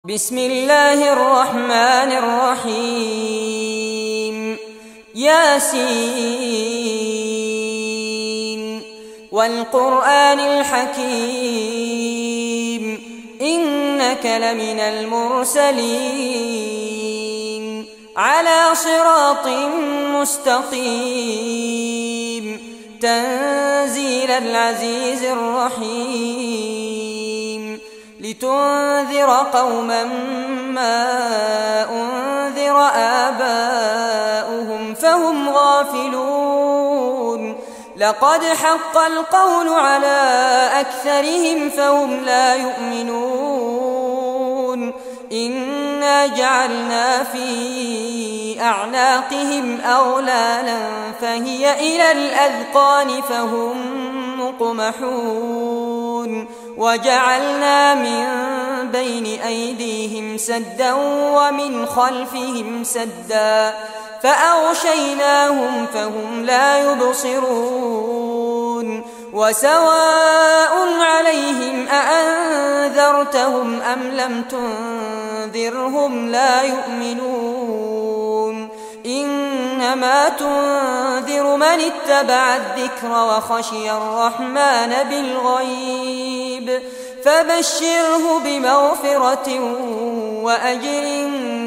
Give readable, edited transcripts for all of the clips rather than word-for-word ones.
بسم الله الرحمن الرحيم ياسين والقرآن الحكيم إنك لمن المرسلين على صراط مستقيم تنزيل العزيز الرحيم لتنذر قوما ما أنذر آباؤهم فهم غافلون لقد حق القول على أكثرهم فهم لا يؤمنون إنا جعلنا في أعناقهم أغلالا فهي إلى الأذقان فهم مقمحون وجعلنا من بين أيديهم سدا ومن خلفهم سدا فأغشيناهم فهم لا يبصرون وسواء عليهم أأنذرتهم أم لم تنذرهم لا يؤمنون إنما تنذر من اتبع الذكر وخشي الرحمن بالغيب فبشره بمغفرة وأجر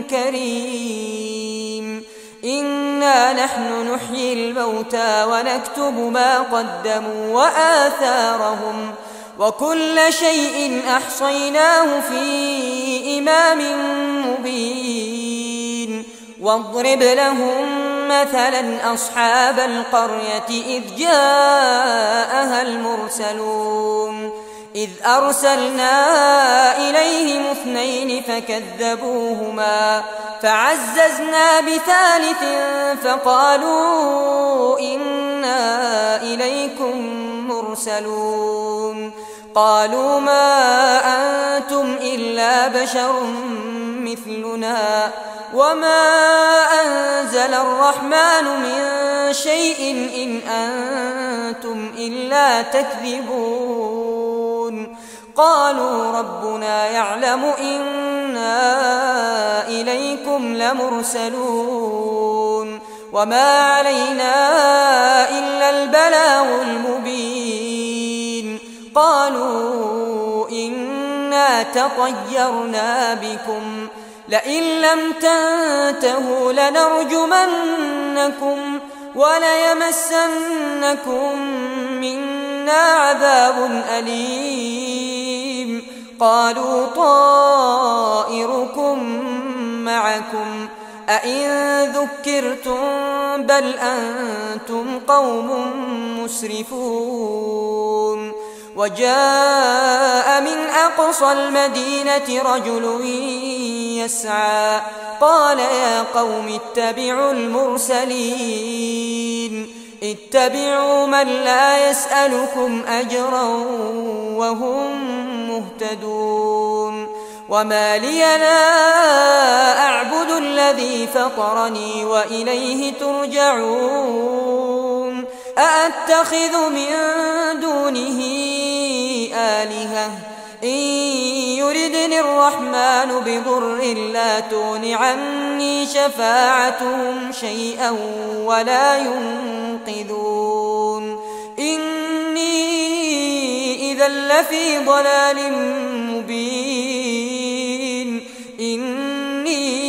كريم إنا نحن نحيي الموتى ونكتب ما قدموا وآثارهم وكل شيء أحصيناه في إمام مبين واضرب لهم مثلا أصحاب القرية إذ جاءها المرسلون إذ أرسلنا إليهم اثنين فكذبوهما فعززنا بثالث فقالوا إنا إليكم مرسلون قالوا ما أنتم إلا بشر مثلنا وما أنزل الرحمن من شيء إن أنتم إلا تكذبون قالوا ربنا يعلم إنا إليكم لمرسلون وما علينا إلا البلاغ المبين قالوا إنا تطيرنا بكم لئن لم تنتهوا لنرجمنكم وليمسنكم منا عذاب أليم قالوا طائركم معكم أئن ذكرتم بل أنتم قوم مسرفون وجاء من أقصى المدينة رجل يسعى قال يا قوم اتبعوا المرسلين اتبعوا من لا يسألكم أجرا وهم مهتدون وما لي لا أعبد الذي فطرني وإليه ترجعون أأتخذ من دونه آلهة إن يردني الرحمن بضر لا تغن عني شفاعتهم شيئا ولا ينقذون إني إذا لفي ضلال مبين إني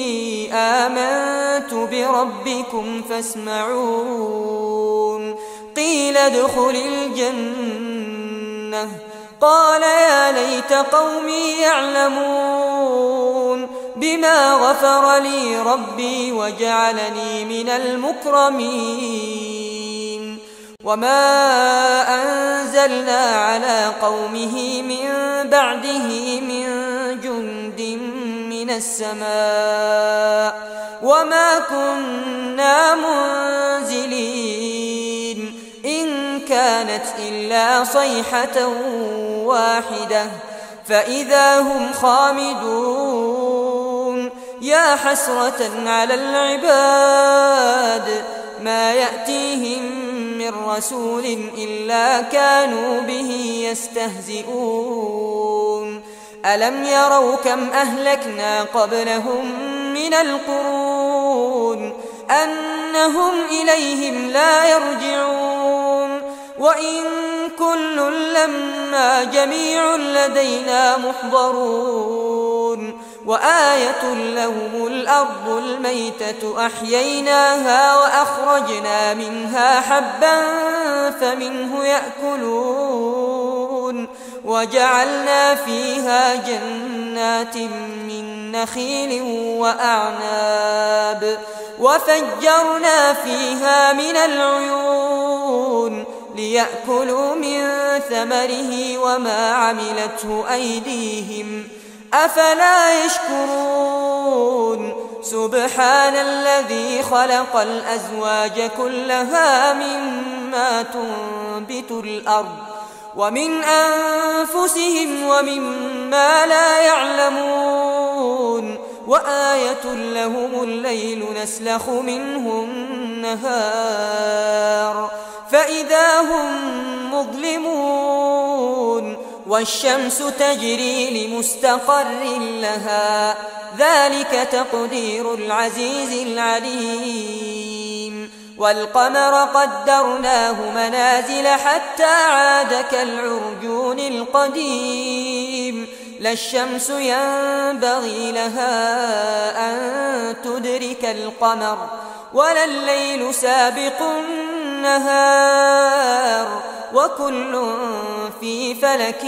آمنت بربكم فاسمعون قيل ادخل الجنة قال يا ليت قومي يعلمون بما غفر لي ربي وجعلني من المكرمين وما أنزلنا على قومه من بعده من جند من السماء وما كنا منزلين إن كانت إلا صيحة واحدة فإذا هم خامدون يا حسرة على العباد ما يأتيهم من رسول إلا كانوا به يستهزئون ألم يروا كم أهلكنا قبلهم من القرون أنهم إليهم لا يرجعون وإن كل لما جميع لدينا محضرون وآية لهم الأرض الميتة أحييناها وأخرجنا منها حبا فمنه يأكلون وجعلنا فيها جنات من نخيل وأعناب وفجرنا فيها من العيون ليأكلوا من ثمره وما عملته أيديهم أفلا يشكرون سبحان الذي خلق الأزواج كلها مما تنبت الأرض ومن أنفسهم ومما لا يعلمون وآية لهم الليل نسلخ منه النهار فإذا هم مظلمون والشمس تجري لمستقر لها ذلك تقدير العزيز العليم والقمر قدرناه منازل حتى عاد كالعرجون القديم لا الشمس ينبغي لها أن تدرك القمر ولا الليل سابق النهار وكل في فلك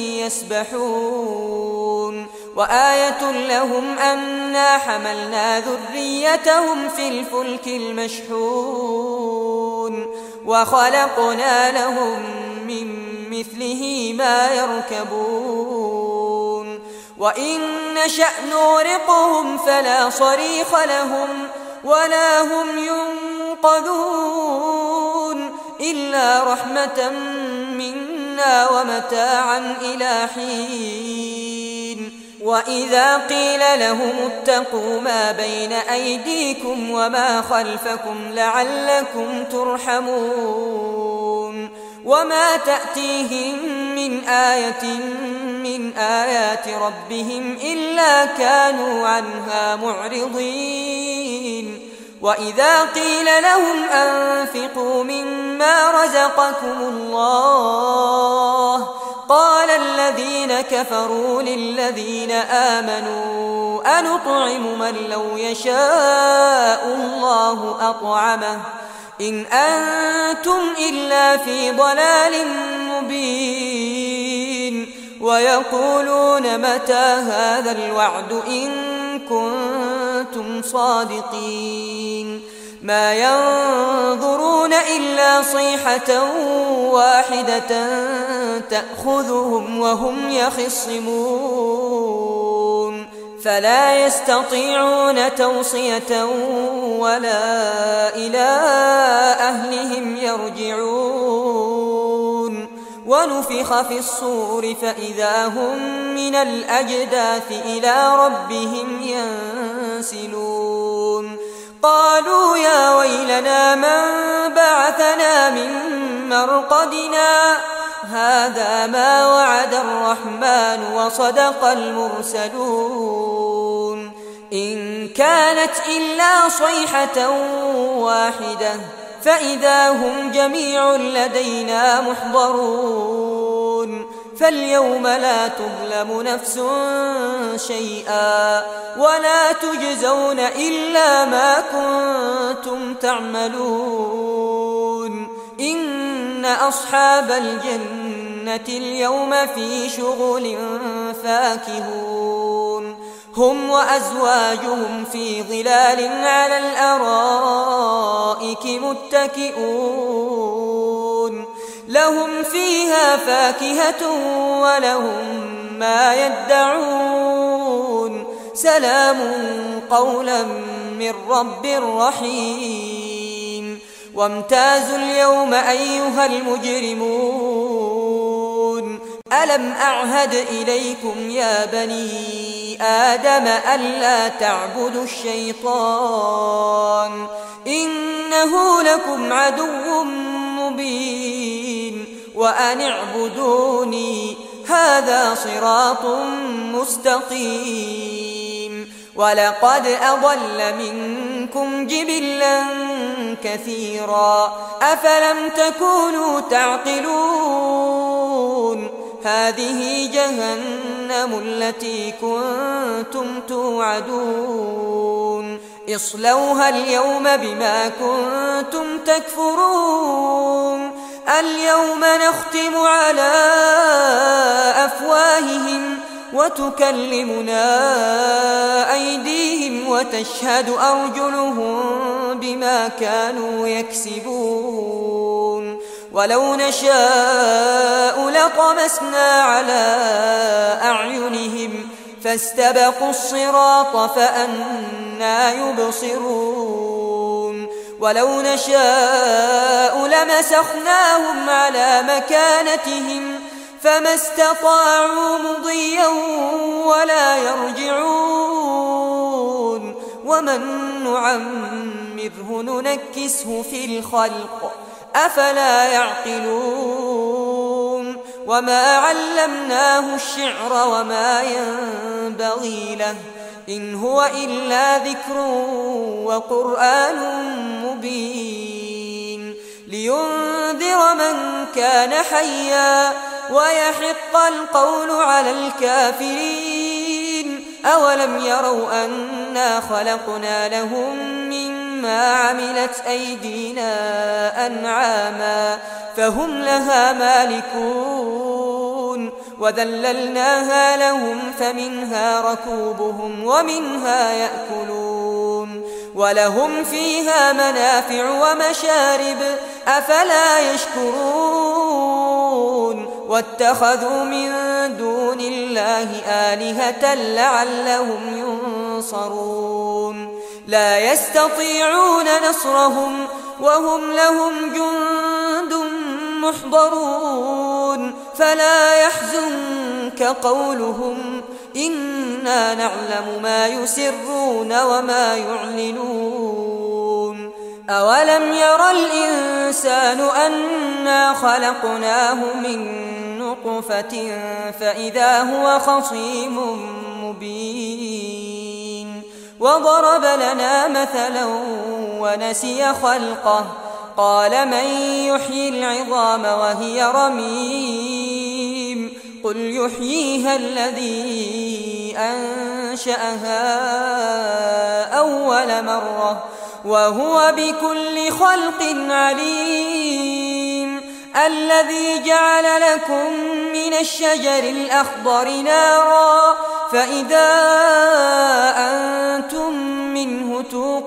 يسبحون وآية لهم أنا حملنا ذريتهم في الفلك المشحون وخلقنا لهم من مثله ما يركبون وإن نشأ نغرقهم فلا صريخ لهم ولا هم ينقذون إلا رحمة منا ومتاعا إلى حين وإذا قيل لهم اتقوا ما بين أيديكم وما خلفكم لعلكم ترحمون وما تأتيهم من آية من آيات ربهم إلا كانوا عنها معرضين وإذا قيل لهم أنفقوا مما رزقكم الله قال الذين كفروا للذين آمنوا أنطعم من لو يشاء الله أطعمه إن أنتم إلا في ضلال مبين ويقولون متى هذا الوعد إن كنتم صادقين ما ينظرون إلا صيحة واحدة تأخذهم وهم يخصمون فلا يستطيعون توصية ولا إلى أهلهم يرجعون ونفخ في الصور فإذا هم من الأجداث إلى ربهم ينسلون قالوا يا ويلنا من بعثنا من مرقدنا هذا ما وعد الرحمن وصدق المرسلون إن كانت إلا صيحة واحدة فإذا هم جميع لدينا محضرون فاليوم لا تظلم نفس شيئا ولا تجزون إلا ما كنتم تعملون إن أصحاب الجنة اليوم في شغل فاكهون هم وأزواجهم في ظلال على الأرائك متكئون لهم فيها فاكهة ولهم ما يدعون سلام قولا من رب رحيم وامتازوا اليوم أيها المجرمون ألم أعهد إليكم يا بني آدم ألا تعبدوا الشيطان إنه لكم عدو مبين وأن اعبدوني هذا صراط مستقيم ولقد أضل منكم جبلا كثيرا أفلم تكونوا تعقلون هذه جهنم التي كنتم توعدون اصلوها اليوم بما كنتم تكفرون اليوم نختم على أفواههم وتكلمنا أيديهم وتشهد أرجلهم بما كانوا يكسبون ولو نشاء لطمسنا على أعينهم فاستبقوا الصراط فأنى يبصرون ولو نشاء لمسخناهم على مكانتهم فما استطاعوا مضيا ولا يرجعون ومن نعمره ننكسه في الخلق أفلا يعقلون وما علمناه الشعر وما ينبغي له إن هو إلا ذكر وقرآن مبين لينذر من كان حيا ويحق القول على الكافرين أولم يروا أنا خلقنا لهم مما عملت أيدينا أنعاما فهم لها مالكون وذللناها لهم فمنها ركوبهم ومنها يأكلون ولهم فيها منافع ومشارب أفلا يشكرون واتخذوا من دون الله آلهة لعلهم ينصرون لا يستطيعون نصرهم وهم لهم جند محضرون فلا يحزنك قولهم إنا نعلم ما يسرون وما يعلنون أولم ير الإنسان أنا خلقناه من نطفة فإذا هو خصيم مبين وضرب لنا مثلا ونسي خلقه قال من يحيي العظام وهي رميم قل يحييها الذي أنشأها أول مرة وهو بكل خلق عليم الذي جعل لكم من الشجر الأخضر نارا فإذا أنتم منه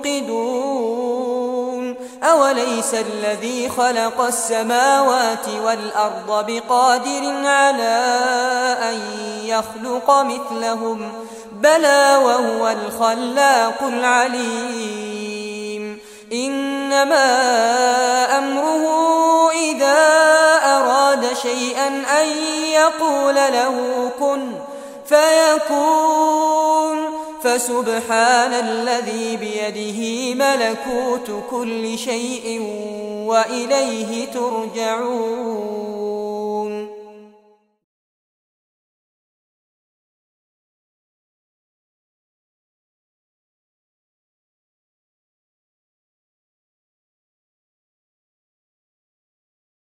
توقدون أوليس الذي خلق السماوات والأرض بقادر على أن يخلق مثلهم بلى وهو الخلاق العليم إنما أمره إذا أراد شيئا أن يقول له كن فيكون فسبحان الذي بيده ملكوت كل شيء وإليه ترجعون